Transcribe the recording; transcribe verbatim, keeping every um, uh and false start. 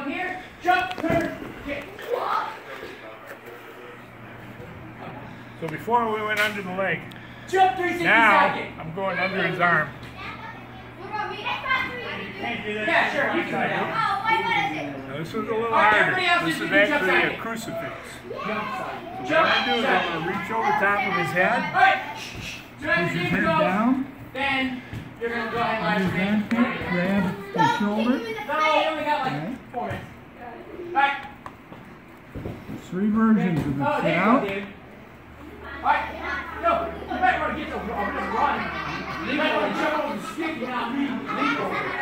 down here. Jump, turn, kick. So before we went under the leg. Jump three sixty Now second. I'm going under his arm. Yeah, sure, you can do that. Oh, wait, what is it? Now, this is a little Alright, everybody else harder. This is is gonna jump actually a side. crucifix. Jump side. So what I'm going to do is I'm going to reach over top of his head, Alright, shh, shh. So push as his you head go, down, then you're going to go ahead and under his live hand, stream. grab his shoulder. No, we only got like Okay. four minutes. Alright. Three versions of the Oh, sit there you out. go, David. Alright, no, you might want to get the, oh, just run. You might want to jump over the stick and not leap, leap over it.